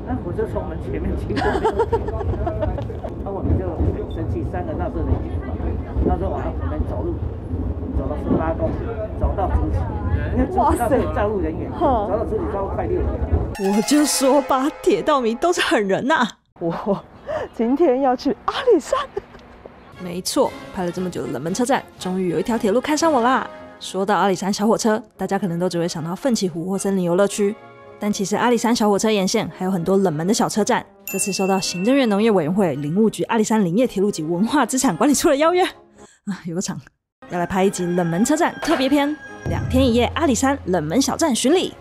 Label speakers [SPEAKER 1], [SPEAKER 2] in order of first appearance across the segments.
[SPEAKER 1] 那火车从我们前面经过，那我们就很生气，3个闹事人一起跑，那时候我们走路走了18公里，走到竹崎，因为竹崎那边有站务人员，走到竹崎超快6点。
[SPEAKER 2] 我就说吧，铁道迷都是狠人呐、我今天要去阿里山。没错，拍了这么久的冷门车站，终于有一条铁路看上我啦。说到阿里山小火车，大家可能都只会想到奋起湖或森林游乐区，但其实阿里山小火车沿线还有很多冷门的小车站。这次受到行政院农业委员会林务局阿里山林业铁路及文化资产管理处的邀约，有个场要来拍一集冷门车站特别篇，2天1夜阿里山冷门小站巡礼。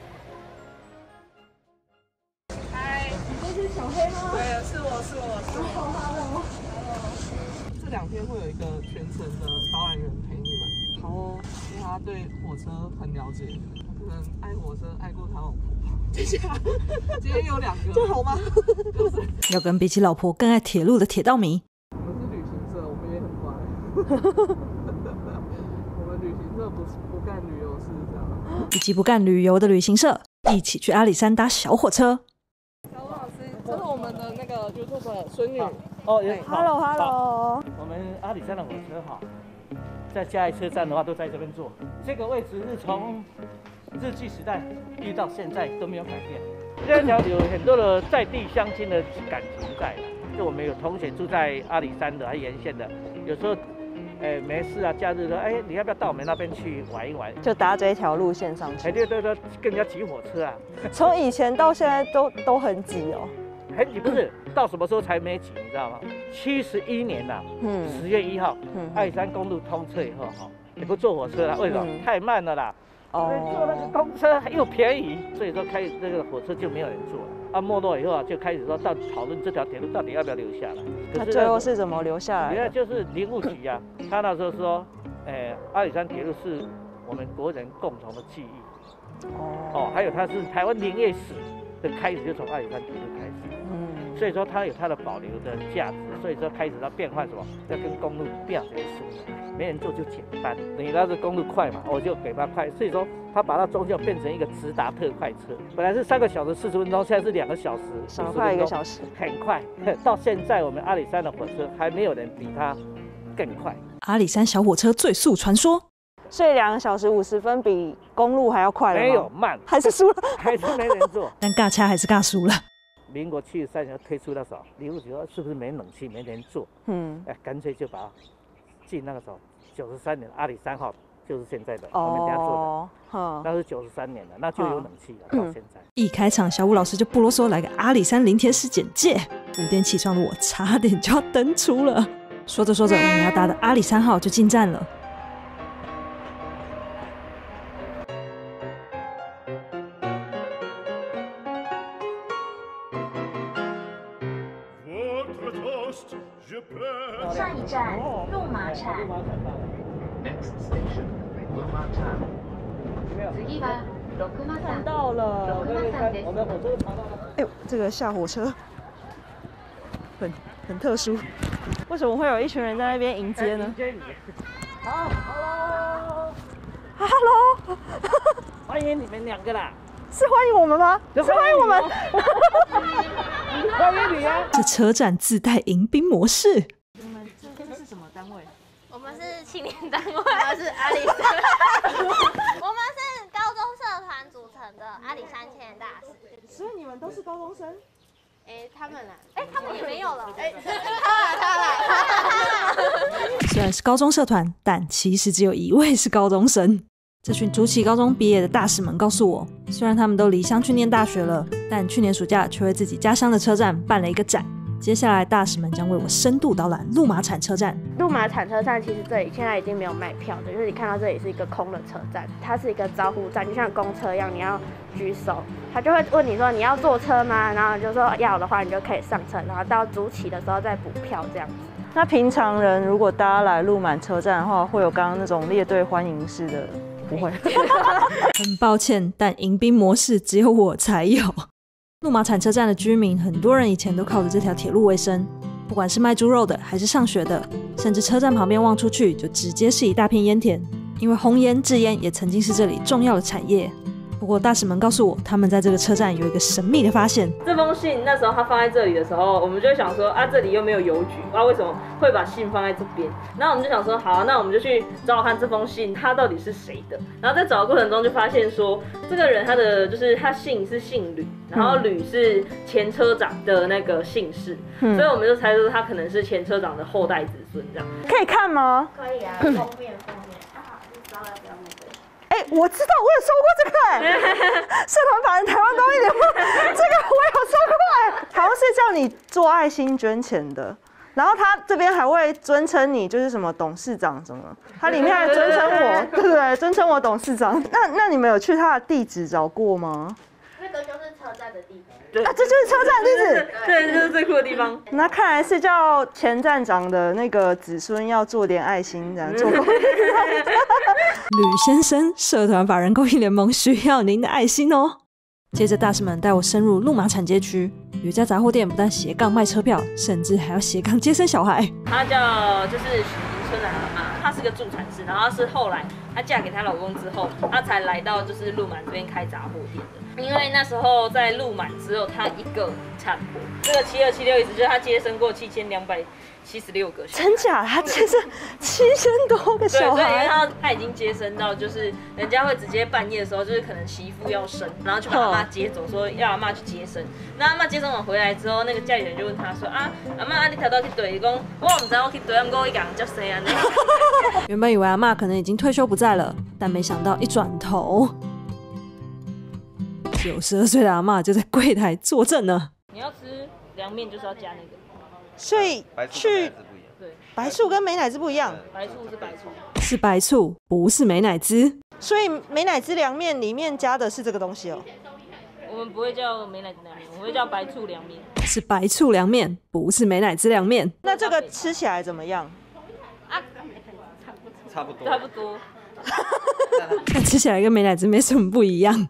[SPEAKER 3] 这2天会有一个全程的导览员陪你们。好哦，因为他对火车很了解，可能爱火车爱过他老婆。接下来今天有2个，这好吗？就是
[SPEAKER 2] 要跟比起老婆更爱铁路的铁道迷。
[SPEAKER 3] 我们是旅行社，我们也很乖。我们旅行社不干旅游事这样。
[SPEAKER 2] 以及不干旅游的旅行社一起去阿里山搭小火车。
[SPEAKER 3] 小武老师，这是我们的那个 YouTube 孙女。
[SPEAKER 1] 哦
[SPEAKER 2] ，Hello。
[SPEAKER 1] 我们阿里山的火车哈，在嘉义车站的话都在这边坐。这个位置是从日据时代遇到现在都没有改变。这条有很多的在地乡亲的感情在，就我们有同学住在阿里山的，还沿线的，有时候没事啊，假日说你要不要到我们那边去玩一玩？
[SPEAKER 2] 就搭这一条路线上去。
[SPEAKER 1] 对，跟人家挤火车啊。
[SPEAKER 2] 从以前到现在都很挤哦。
[SPEAKER 1] 很挤不是，到什么时候才没挤，你知道吗？71年了，10月1号，阿里山公路通车以后哈，也不坐火车了，为什么？太慢了啦。坐那个公车又便宜，所以说这个火车就没有人坐了。没落以后就开始说讨论这条铁路到底要不要留下来。
[SPEAKER 2] 那最后是怎么留下来的？
[SPEAKER 1] 原来就是林务局啊，他那时候说，阿里山铁路是我们国人共同的记忆。还有它是台湾林业史的开始，就从阿里山铁路开始。所以说它有它的保留的价值，所以说开始它变换什么，要跟公路不要结束，没人做就减班，等于它是公路快嘛，我就给它快，所以说它把它中间变成一个直达特快车，本来是3个小时40分钟，现在是2个小时，
[SPEAKER 2] 少快1个小时，
[SPEAKER 1] 很快。到现在我们阿里山的火车还没有人比它更快。
[SPEAKER 2] 阿里山小火车最速传说，所以2个小时50分比公路还要快了吗？
[SPEAKER 1] 没有慢，
[SPEAKER 2] 还是输了，
[SPEAKER 1] 还是没人坐。
[SPEAKER 2] 但尬掐还是尬输了。
[SPEAKER 1] 民国73年推出那时候，林务局说是不是没冷气没人坐？干脆就把进那个时候93年阿里山号就是现在的我们家做的，那是93年了，那就有冷气了，到现在。
[SPEAKER 2] 一开场，小武老师就不啰嗦来个阿里山林田史简介，5点起床的我差点就要登出了。说着说着，我们要搭的阿里山号就进站了。
[SPEAKER 4] 下一站路马场。
[SPEAKER 2] 看到了，
[SPEAKER 1] 我们火车爬到了。
[SPEAKER 2] 哎呦，这个下火车很特殊，为什么会有一群人在那边迎接呢？
[SPEAKER 1] 好
[SPEAKER 2] ，Hello，
[SPEAKER 1] 欢迎你们2个啦。
[SPEAKER 2] 是欢迎我们吗？是欢迎我们。
[SPEAKER 1] 欢迎你啊！
[SPEAKER 2] 这车站自带迎宾模式。
[SPEAKER 5] 你们这是什么单位？
[SPEAKER 6] 我们是青年单位，我们是阿里山，我们是高中社团组成的阿里山青年大使。
[SPEAKER 2] 所以你们都是高中生？
[SPEAKER 6] 他们啊，他们也没有了，
[SPEAKER 2] 虽然是高中社团，但其实只有1位是高中生。这群竹崎高中毕业的大使们告诉我，虽然他们都离乡去念大学了，但去年暑假却为自己家乡的车站办了一个展。接下来大使们将为我深度导览鹿马产车站。
[SPEAKER 5] 鹿马产车站其实这里现在已经没有卖票的，就是你看到这里是一个空的车站，它是一个招呼站，就像公车一样，你要举手，他就会问你说你要坐车吗？然后你就说要的话，你就可以上车，然后到竹崎的时候再补票这样子。
[SPEAKER 2] 那平常人如果大家来鹿马车站的话，会有刚刚那种列队欢迎式的？不会。很抱歉，但迎宾模式只有我才有。鹿马产车站的居民，很多人以前都靠着这条铁路为生，不管是卖猪肉的，还是上学的，甚至车站旁边望出去就直接是一大片烟田，因为烘烟、制烟也曾经是这里重要的产业。 不过大使们告诉我，他们在这个车站有一个神秘的发现。
[SPEAKER 7] 这封信那时候他放在这里的时候，我们就想说啊，这里又没有邮局，不知道为什么会把信放在这边。然后我们就想说，好，那我们就去找找看这封信它到底是谁的。然后在找的过程中就发现说，这个人他的就是他姓是姓吕，然后吕是前车长的那个姓氏，所以我们就猜说他可能是前车长的后代子孙这样。
[SPEAKER 2] 可以看吗？
[SPEAKER 6] 可以啊，封面。啊，你知道要不要那个？
[SPEAKER 2] 我知道，我有收过这个社团法人台湾公益联盟，这个我有收过好像是叫你做爱心捐钱的。然后他这边还会尊称你，就是什么董事长什么，他里面还尊称我，对不对？尊称我董事长。那你们有去他的地址找过吗？
[SPEAKER 6] 那个就是车站的地址。
[SPEAKER 2] 啊，这就是车站地址。
[SPEAKER 7] 对，就是最酷的地方。
[SPEAKER 2] 那看来是叫前站长的那个子孙要做点爱心，这样做公益。吕先生，社团法人公益联盟需要您的爱心哦。接着大使们带我深入路马产街区，有一家杂货店不但斜杠卖车票，甚至还要斜杠接生小孩。
[SPEAKER 7] 她叫就是许迎春的阿妈，她是个助产士，然后是后来她嫁给她老公之后，她才来到就是鹿满这边开杂货店的。因为那时候在鹿满只有她一个产婆，这个7276意思就是她接生过7276个小孩。
[SPEAKER 2] 真假？她接生7000多个小
[SPEAKER 7] 对，所以因为
[SPEAKER 2] 孩。
[SPEAKER 7] 她已经接生到，就是人家会直接半夜的时候，就是可能媳妇要生，然后就把阿妈接走，说要阿妈去接生。那阿妈接生完回来之后，那个家里人就问她说啊，阿妈你头到去对？伊讲我唔知我去对，不过我一个人接生安尼。
[SPEAKER 2] 原本以为阿嬷可能已经退休不在了，但没想到一转头，92岁的阿嬷就在柜台坐镇呢。
[SPEAKER 7] 你要吃凉面就是要加那个，
[SPEAKER 2] 所以去白醋跟美乃滋不一样，
[SPEAKER 7] 白醋是白醋，
[SPEAKER 2] 是白醋，不是美乃滋。所以美乃滋凉面里面加的是这个东西哦。
[SPEAKER 7] 我们不会叫美乃滋凉面，我们会叫白醋凉面。
[SPEAKER 2] 是白醋凉面，不是美乃滋凉面。那这个吃起来怎么样？
[SPEAKER 1] 差不多。
[SPEAKER 7] 差不多。
[SPEAKER 2] 但吃起来跟美乃滋没什么不一样。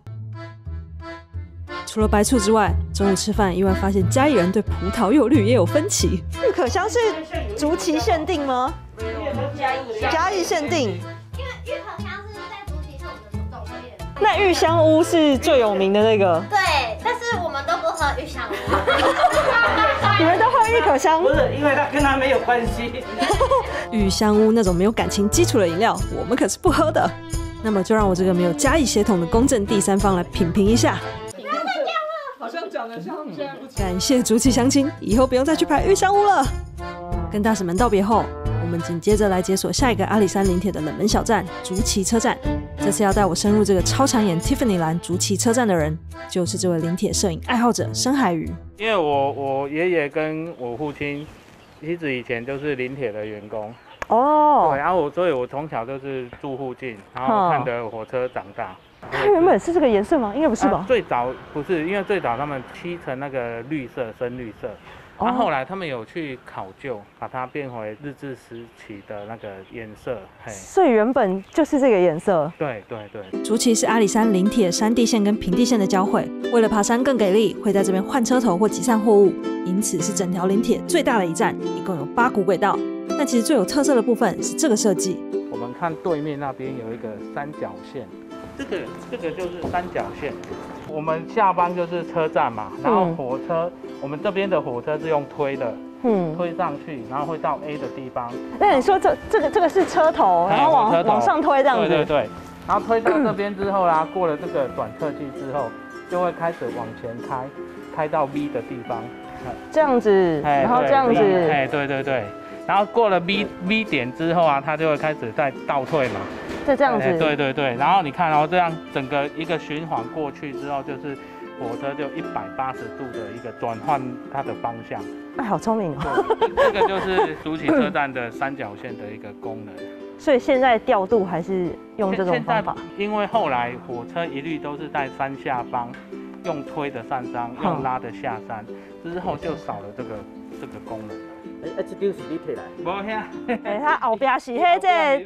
[SPEAKER 2] 除了白醋之外，中午吃饭意外发现嘉义人对葡萄柚绿也有分歧。玉可香是竹崎限定吗？嘉义限定。
[SPEAKER 6] 因为玉可香是在竹崎是我们的主种类。
[SPEAKER 2] 那玉香屋是最有名的那个。
[SPEAKER 6] 对，但是我们都不喝玉香屋。
[SPEAKER 2] 你们都喝玉可香？
[SPEAKER 1] 不是，因为它跟它没有关系。
[SPEAKER 2] 玉香屋那种没有感情基础的饮料，我们可是不喝的。那么就让我这个没有嘉义血统的公正第三方来品评一下。
[SPEAKER 3] 好像讲的像他们现在不
[SPEAKER 2] 感谢竹崎乡亲，以后不用再去排玉香屋了。跟大使们道别后，我们紧接着来解锁下一个阿里山林铁的冷门小站——竹崎车站。这次要带我深入这个超常演 Tiffany 蓝竹崎车站的人，就是这位林铁摄影爱好者深海鱼。
[SPEAKER 8] 因为我爷爷跟我父亲其实以前就是林铁的员工哦，对，然后所以我从小就是住附近，然后看着火车长大。
[SPEAKER 2] 它原本是这个颜色吗？应该不是吧？
[SPEAKER 8] 最早不是，因为最早他们漆成那个绿色，深绿色。然后后来他们有去考究，把它变回日治时期的那个颜色。
[SPEAKER 2] 所以原本就是这个颜色。
[SPEAKER 8] 对对对。
[SPEAKER 2] 竹崎是阿里山林铁山地线跟平地线的交汇，为了爬山更给力，会在这边换车头或集散货物，因此是整条林铁最大的一站，一共有8股轨道。但其实最有特色的部分是这个设计。
[SPEAKER 8] 我们看对面那边有一个三角线。这个就是三角线，我们下班就是车站嘛，然后火车，我们这边的火车是用推的，推上去，然后会到 A 的地方。
[SPEAKER 2] 那你说这个是车头，然后往上推这样子？
[SPEAKER 8] 对对对，然后推到这边之后啦，过了这个转测器之后，就会开始往前开到 V 的地方，
[SPEAKER 2] 这样子，然后这样子，
[SPEAKER 8] 对对对，然后过了 V 点之后啊，它就会开始再倒退嘛。
[SPEAKER 2] 就这样子，
[SPEAKER 8] 对对对，然后你看哦，这样整个一个循环过去之后，就是火车就180度的一个转换它的方向。哎，好聪明哦！这个就是竹崎车站的三角线的一个功能。
[SPEAKER 2] 所以现在调度还是用这种方法？
[SPEAKER 8] 因为后来火车一律都是在山下方，用推的上山，用拉的下山，之后就少了这个功能。
[SPEAKER 1] 这张是你摕来？
[SPEAKER 8] 无遐，
[SPEAKER 2] 他后边是迄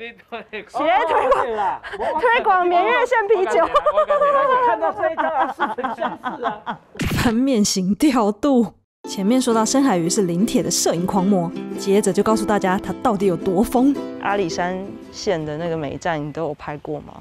[SPEAKER 2] 推广绵月线啤酒。
[SPEAKER 1] 看到这一张啊，似曾相识啊。
[SPEAKER 2] 翻面型调度。前面说到深海鱼是林铁的摄影狂魔，接着就告诉大家他到底有多疯。阿里山线的那个每一站你都有拍过吗？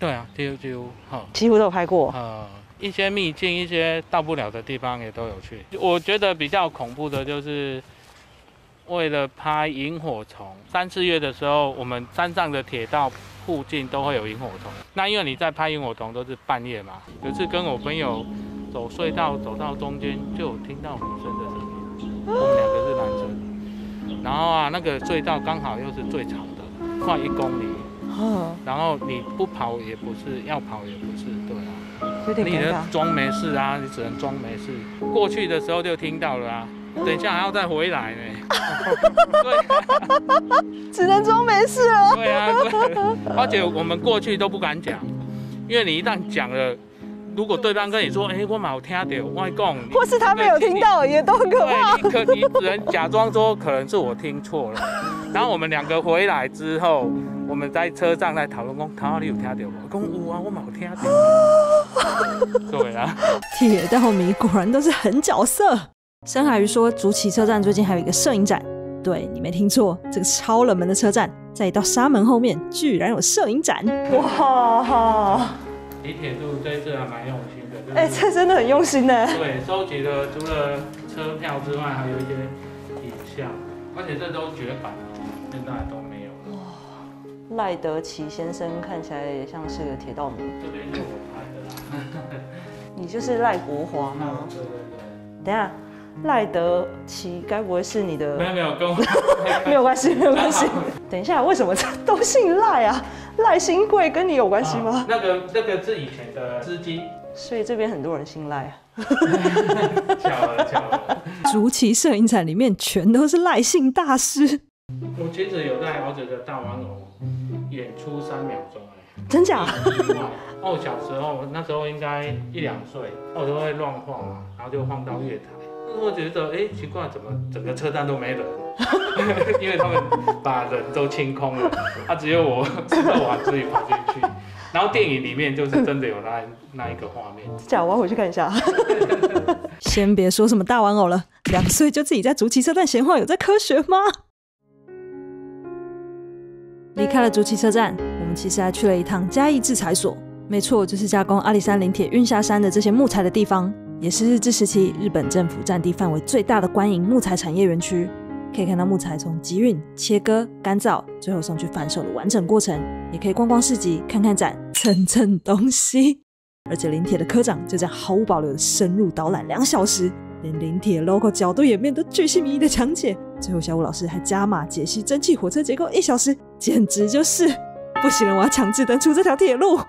[SPEAKER 8] 对啊，几乎
[SPEAKER 2] 几乎都有拍过。
[SPEAKER 8] 一些秘境、一些到不了的地方也都有去。我觉得比较恐怖的就是为了拍萤火虫，3、4月的时候，我们山上的铁道附近都会有萤火虫。那因为你在拍萤火虫都是半夜嘛，有一次跟我朋友走隧道走到中间，就有听到女生的声音，我们2个是男生。然后啊，那个隧道刚好又是最长的，快1公里。然后你不跑也不是，要跑也不是，对啊。你能装没事啊，你只能装没事。过去的时候就听到了啊，等一下还要再回来呢。对、啊，
[SPEAKER 2] 只能装没事了。
[SPEAKER 8] 对啊，对，而且我们过去都不敢讲，因为你一旦讲了，如果对方跟你说，我没有听到，我讲，
[SPEAKER 2] 或是他没有听到，也都很可怕。
[SPEAKER 8] 对，你只能假装说可能是我听错了。然后我们2个回来之后，我们在车上在讨论，讲你有听到吗？我讲有啊，我没有听到。对啊，
[SPEAKER 2] 铁道迷果然都是狠角色。深海鱼说，竹崎车站最近还有一个摄影展。对，你没听错，这个超冷门的车站，在一道纱门后面居然有摄影展。哇！
[SPEAKER 8] 李铁路这一次还蛮用心的。
[SPEAKER 2] 这真的很用心呢。
[SPEAKER 8] 对，收集了除了车票之外，还有一些影像，而且这都绝版了，现在都没有了。
[SPEAKER 2] 哇，赖德奇先生看起来也像是个铁道迷。
[SPEAKER 8] 这边是我拍的啦。
[SPEAKER 2] 你就是赖国华吗？
[SPEAKER 8] 对对对。
[SPEAKER 2] 等一下，赖德奇该不会是你的？
[SPEAKER 8] 没有，跟我
[SPEAKER 2] 没有关系，没有关系。等一下，为什么都姓赖啊？赖新贵跟你有关系吗？
[SPEAKER 8] 那个是以前的司机。
[SPEAKER 2] 所以这边很多人姓赖啊。
[SPEAKER 8] 巧了。
[SPEAKER 2] 竹崎摄影展里面全都是赖姓大师。
[SPEAKER 8] 我其实有带儿子的大玩偶演出3秒钟。
[SPEAKER 2] 真假？
[SPEAKER 8] 我小时候那时候应该1、2岁，我都会乱晃嘛，然后就晃到月台。我觉得奇怪，怎么整个车站都没人？因为他们把人都清空了，只有我自己跑进去。然后电影里面就是真的有那一个画面。
[SPEAKER 2] 假，我要回去看一下。先别说什么大玩偶了，2岁就自己在竹崎车站闲晃，有在科学吗？离开了竹崎车站，我们其实还去了一趟嘉义制裁所。没错，就是加工阿里山林铁运下山的这些木材的地方，也是日治时期日本政府占地范围最大的官营木材产业园区。可以看到木材从集运、切割、干燥，最后送去贩售的完整过程，也可以逛逛市集、看看展、蹭东西。而且林铁的科长就这样毫无保留的深入导览2小时，连林铁 logo 角度演变都巨细靡遗的讲解。最后小武老师还加码解析蒸汽火车结构1小时，简直就是不行了，我要强制登出这条铁路。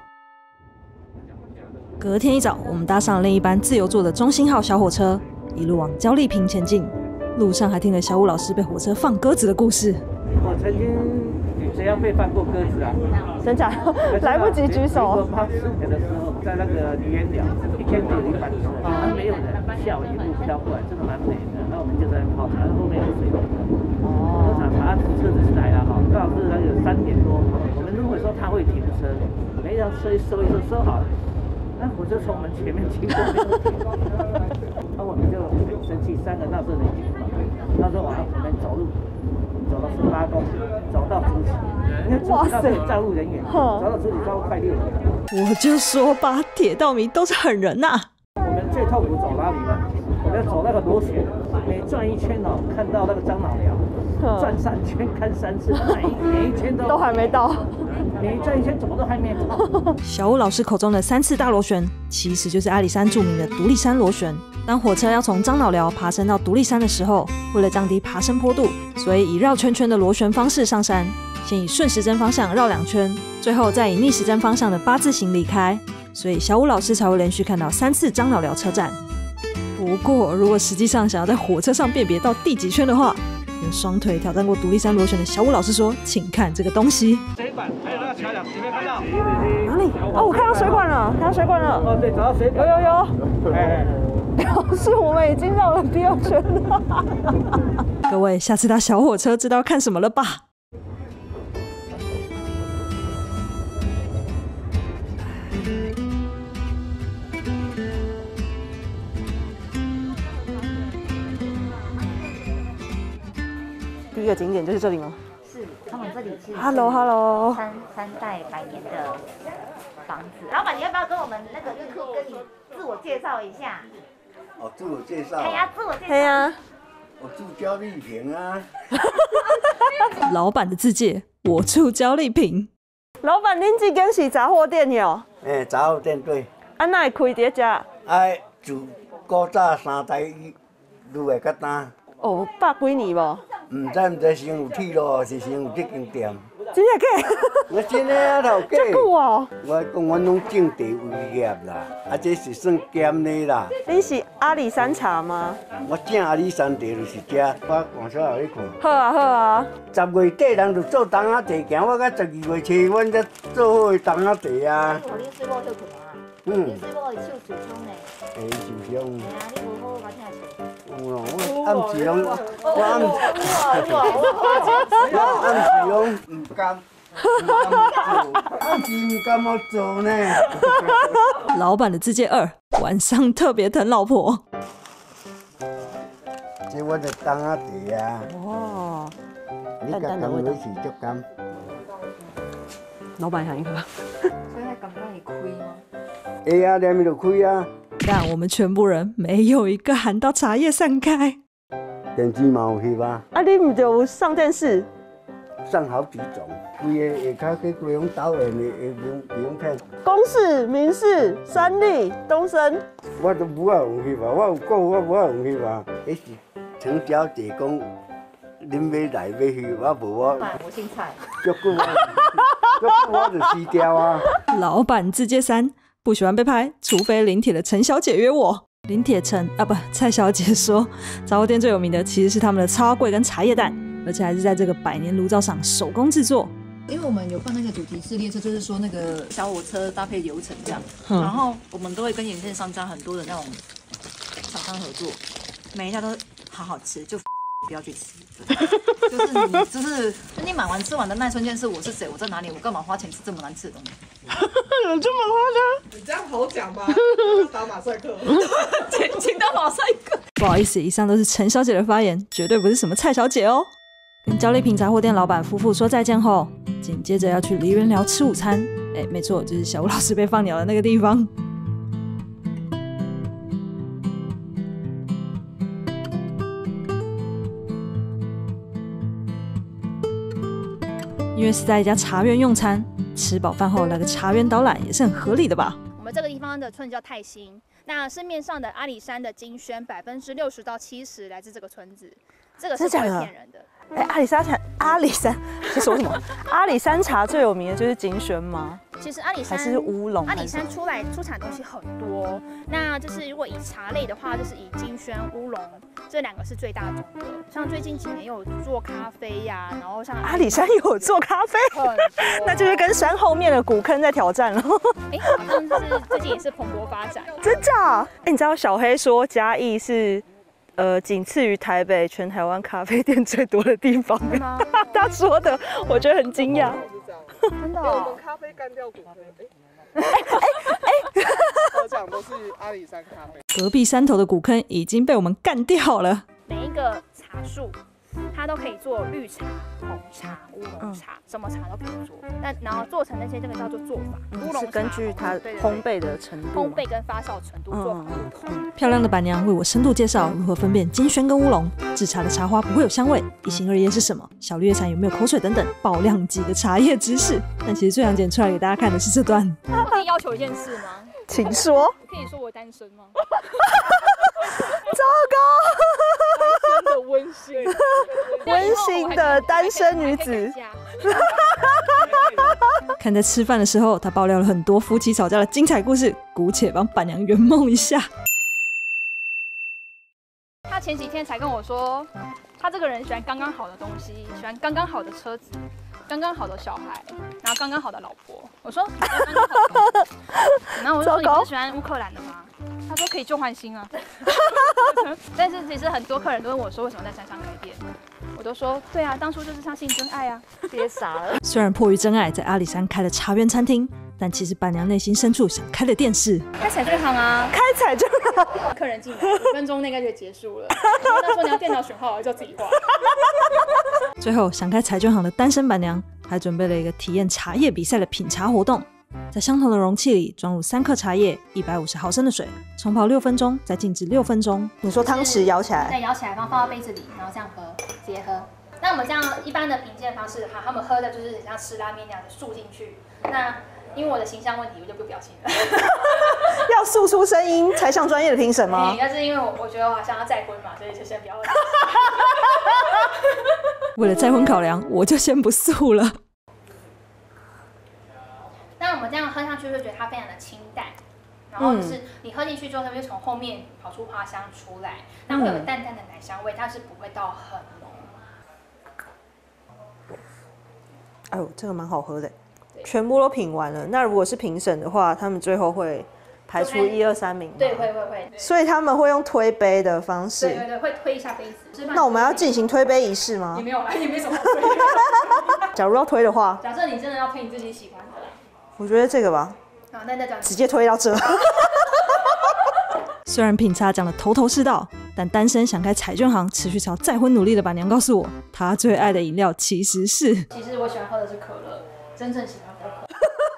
[SPEAKER 2] 隔天一早，我们搭上另一班自由座的中兴号小火车，一路往交丽坪前进。路上还听了小武老师被火车放鸽子的故事。
[SPEAKER 1] 我曾经怎样被放过鸽子啊？
[SPEAKER 2] 真假？来不及举手。
[SPEAKER 1] 我爬4年的时候，在那个梨园寮，1天只有1班车，没有人，下午一路飘过来，真的蛮美的。然后我们就在泡茶，后面有水龙头。喝茶茶车子是来了哈，刚好是那个3点多，我们认为说他会停车，没想到收一收好了。那火车从我们前面经过，然后我们就生气，3个闹事人群嘛。那时候往我们走路，走到18公里，走到竹崎，因为竹崎那边有站务人员，走到竹崎超快6点。
[SPEAKER 2] 我就说吧，铁道迷都是狠人呐。
[SPEAKER 1] 我们最痛苦走哪里呢？我们要走那个螺旋，每转1圈哦，看到那个樟脑寮，转3圈看3次，每一圈都
[SPEAKER 2] 还没到。
[SPEAKER 1] 每转1圈怎么都还没到。
[SPEAKER 2] 小武老师口中的3次大螺旋，其实就是阿里山著名的独立山螺旋。当火车要从樟脑寮爬升到独立山的时候，为了降低爬升坡度，所以以绕圈圈的螺旋方式上山，先以顺时针方向绕2圈，最后再以逆时针方向的8字形离开。所以小武老师才会连续看到3次樟脑寮车站。不过，如果实际上想要在火车上辨别到第几圈的话，用双腿挑战过独立山螺旋的小武老师说：“请看这个东西。”
[SPEAKER 1] 水管还有那个桥梁，有没有看到？
[SPEAKER 2] 哪里？哦，我看到水管了，看到水管了。
[SPEAKER 1] 哦，对，找到水管。
[SPEAKER 2] 有。表示我们已经绕了第2圈了。各位，下次搭小火车知道要看什么了吧？第一个景点就是这里吗？
[SPEAKER 9] 是，他们这里是
[SPEAKER 2] Hello，
[SPEAKER 9] 三代100年的
[SPEAKER 6] 房子。老板，你要不要跟我们那个跟你自我介绍一下？
[SPEAKER 9] 哦，自我介绍。
[SPEAKER 6] 哎呀，自我介绍。
[SPEAKER 2] 嘿呀，
[SPEAKER 9] 我住焦丽萍啊。
[SPEAKER 2] 老板的自介，我住焦丽萍。老板，恁这间是杂货店哟？
[SPEAKER 9] 杂货店对。
[SPEAKER 2] 啊，哪会开伫遮？
[SPEAKER 9] 自古早3代愈来较大。
[SPEAKER 2] 哦，100几年无？
[SPEAKER 9] 唔知先有铁路，是先有这间店。
[SPEAKER 2] 真的假？
[SPEAKER 9] 我真的啊，头家。
[SPEAKER 2] 这久哦。
[SPEAKER 9] 我讲我拢种地为业啦，这是算兼的啦。
[SPEAKER 2] 你是阿里山茶吗？
[SPEAKER 9] 我种阿里山茶就是这，我换小后你看。
[SPEAKER 2] 好啊好啊。
[SPEAKER 9] 10月底人就做冬仔茶，行我到12月初，阮才做好的冬仔茶啊。
[SPEAKER 6] 你水某休困啊？你水某会手受伤呢？
[SPEAKER 9] 会受伤。
[SPEAKER 6] 哎呀，你无好甲听说。
[SPEAKER 9] 有咯，我暗时拢，我暗时拢唔甘。暗时唔甘好做呢。
[SPEAKER 2] 老板的自介2，晚上特别疼老婆。
[SPEAKER 9] 这我的冬仔茶啊。
[SPEAKER 2] 哦。
[SPEAKER 9] 你甲甘落是足甘。
[SPEAKER 2] 老板喊一喝。
[SPEAKER 6] 所以他感觉会开吗？
[SPEAKER 9] 会啊，连咪就开啊。
[SPEAKER 2] 但我们全部人没有一个喊到茶叶散开。
[SPEAKER 9] 电视嘛有翕啊。
[SPEAKER 2] 啊，你唔就上电视？
[SPEAKER 9] 上好几种，规个下骹去规种导演的影片。
[SPEAKER 2] 公视、民视、三立、东森。
[SPEAKER 9] 我都无法用翕吧，我有讲我无法用翕吧。迄是陈小姐讲，恁要来要翕，我无我。
[SPEAKER 6] 我姓蔡。
[SPEAKER 9] 足久我就死掉啊。
[SPEAKER 2] 老板自介3，不喜欢被拍，除非林铁的陈小姐约我。林铁陈啊不，蔡小姐说，杂货店最有名的其实是他们的超柜跟茶叶蛋，而且还是在这个百年炉灶上手工制作。
[SPEAKER 10] 因为我们有办那个主题式列车，就是说那个小火车搭配流程这样，然后我们都会跟沿线商家很多的那种厂商合作，每一家都好好吃，就不要去吃。就是你买完吃完的那一瞬间是我是谁，我在哪里，我干嘛花钱吃这么难吃的东西？
[SPEAKER 3] 有这么花呢？你这样好讲吗？打马赛克，
[SPEAKER 10] 请到马赛克。
[SPEAKER 2] 不好意思，以上都是陈小姐的发言，绝对不是什么蔡小姐哦。跟焦丽萍杂货店老板夫妇说再见后，紧接着要去梨园寮吃午餐。没错，就是小吴老师被放鸟的那个地方。因为是在一家茶园用餐，吃饱饭后来个茶园导览也是很合理的吧？
[SPEAKER 11] 我们这个地方的村叫泰兴，那市面上的阿里山的金萱60%到70%来自这个村子，这个是不会骗人的。
[SPEAKER 2] 阿里山是说什么？阿里山茶最有名的就是金萱吗？
[SPEAKER 11] 其实阿里山
[SPEAKER 2] 还是乌龙，
[SPEAKER 11] 阿里山出产东西很多，那就是如果以茶类的话，就是以金萱、乌龙这2个是最大宗的。像最近几年有做咖啡呀，然后像
[SPEAKER 2] 阿里山有做咖啡，那就是跟山后面的古坑在挑战了。
[SPEAKER 11] 好像就是最近也是蓬勃发展。
[SPEAKER 2] 真假？你知道小黑说嘉义是仅次于台北全台湾咖啡店最多的地方。他说的，我觉得很惊讶。
[SPEAKER 11] 真的、
[SPEAKER 3] 我们咖啡干掉古坑。我讲都是阿里山咖啡。
[SPEAKER 2] 隔壁山头的古坑已经被我们干掉了。
[SPEAKER 11] 每一个茶树，它都可以做绿茶、红茶、乌龙茶，什么茶都可以做。然后做成那些这个叫做做法，乌龙茶
[SPEAKER 2] 是根据它烘焙的程度，
[SPEAKER 11] 烘焙跟发酵程度做法不同。
[SPEAKER 2] 漂亮的板娘为我深度介绍如何分辨金萱跟乌龙，制茶的茶花不会有香味，一心二叶是什么，小绿叶蝉有没有口水等等，爆亮级的茶叶知识。但其实最想剪出来给大家看的是这段。
[SPEAKER 11] 我可以要求一件事吗？
[SPEAKER 2] 请说。
[SPEAKER 11] 我可以说我单身吗？
[SPEAKER 2] 糟糕！
[SPEAKER 3] 单身的温馨，
[SPEAKER 2] 温馨的单身女子。看在吃饭的时候，他爆料了很多夫妻吵架的精彩故事，姑且帮板娘圆梦一下。
[SPEAKER 11] 他前几天才跟我说，他这个人喜欢刚刚好的东西，喜欢刚刚好的车子，刚刚好的小孩，然后刚刚好的老婆。我说你刚刚好的，然后我说你不是喜欢乌克兰的吗？他说可以旧换新啊。但是其实很多客人都问我说为什么在山上开店，我都说对啊，当初就是相信真爱啊。
[SPEAKER 6] 别傻了。
[SPEAKER 2] 虽然迫于真爱在阿里山开了茶园餐厅，但其实板娘内心深处想开的店是
[SPEAKER 11] 开彩券行啊，
[SPEAKER 2] 开彩券行。
[SPEAKER 11] 客人进来5分钟内应该就结束了。他说你要电脑选号，就自己画。
[SPEAKER 2] 最后想开彩券行的单身板娘还准备了一个体验茶叶比赛的品茶活动。 在相同的容器里装入3克茶叶、150毫升的水，冲泡6分钟，再静置6分钟。你说汤匙舀起来？
[SPEAKER 11] 对，舀起来，然后放到杯子里，然后这样喝，直接喝。那我们这样一般的品鉴方式，他们喝的就是像吃拉面那样的漱进去。那因为我的形象问题，我就不表情了。
[SPEAKER 2] 要诉出声音才像专业的评审吗？
[SPEAKER 11] 但是因为我觉得我好像要再婚嘛，所以就先不要。
[SPEAKER 2] 为了再婚考量，我就先不诉了。
[SPEAKER 11] 那我们这样喝上去，就觉得它非常的清淡。然后就是你喝进去之后，它会从后面跑出花香出来，那会有淡淡的奶香味，但是不会到很浓。
[SPEAKER 2] 哎呦，这个蛮好喝的，全部都品完了。那如果是评审的话，他们最后会排出1、2、3名吗？
[SPEAKER 11] 对，会。
[SPEAKER 2] 所以他们会用推杯的方式。
[SPEAKER 11] 对，会推一下杯子。
[SPEAKER 2] 那我们要进行推杯仪式吗？
[SPEAKER 11] 也没有啦，也没什么好推。
[SPEAKER 2] 假如要推的话，
[SPEAKER 11] 假设你真的要推你自己喜欢的，
[SPEAKER 2] 我觉得这个吧。
[SPEAKER 11] 好，那这样
[SPEAKER 2] 直接推到这。虽然品茶讲的头头是道，但单身想开彩券行、持续朝再婚努力的板娘告诉我，她最爱的饮料其实我
[SPEAKER 11] 喜欢喝的是可乐，真正喜欢喝可乐。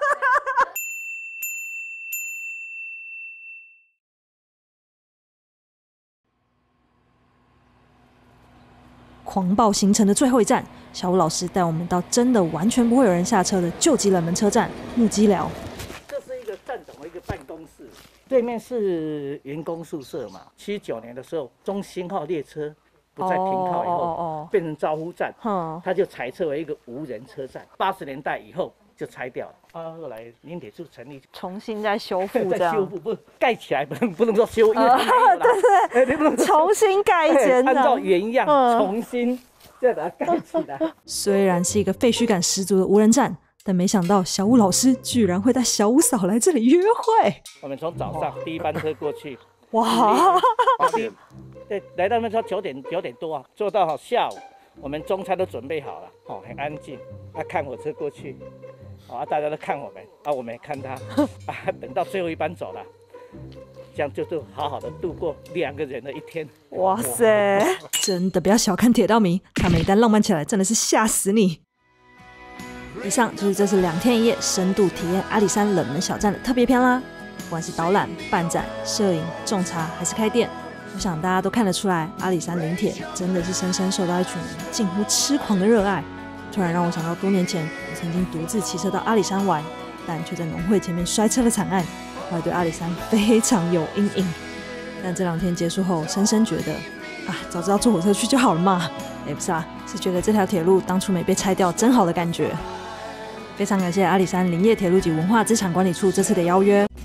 [SPEAKER 2] 狂暴行程的最后一站，小吴老师带我们到真的完全不会有人下车的救急冷门车站木屐寮。
[SPEAKER 1] 这是一个站长的一个办公室，对面是员工宿舍嘛。79年的时候，中兴号列车不再停靠以后，变成招呼站，它就裁撤为一个无人车站。80年代以后就拆掉了。后来林铁处成立，
[SPEAKER 2] 重新再修复，这样
[SPEAKER 1] 修复不盖起来，不能说修，因为
[SPEAKER 2] 对，重新盖建的，
[SPEAKER 1] 按照原样重新再把它盖起来。
[SPEAKER 2] 虽然是一个废墟感十足的无人站，但没想到小吴老师居然会带小吴嫂来这里约会。
[SPEAKER 1] 我们从早上第一班车过去，
[SPEAKER 2] 哇，
[SPEAKER 1] 对，来到那时候9点多啊，坐到下午，我们中餐都准备好了，很安静，看火车过去。大家都看我们，我们也看他，等到最后一班走了，这样就好好的度过2个人的一天。
[SPEAKER 2] 哇塞，真的不要小看铁道迷，他们一旦浪漫起来，真的是吓死你。以上就是这次2天1夜深度体验阿里山冷门小站的特别篇啦。不管是导览、办展、摄影、种茶还是开店，我想大家都看得出来，阿里山林铁真的是深深受到一群人近乎痴狂的热爱。突然让我想到多年前我曾经独自骑车到阿里山玩，但却在农会前面摔车的惨案，我还对阿里山非常有阴影。但这2天结束后，深深觉得早知道坐火车去就好了嘛。不是啦，是觉得这条铁路当初没被拆掉真好的感觉。非常感谢阿里山林业铁路及文化资产管理处这次的邀约。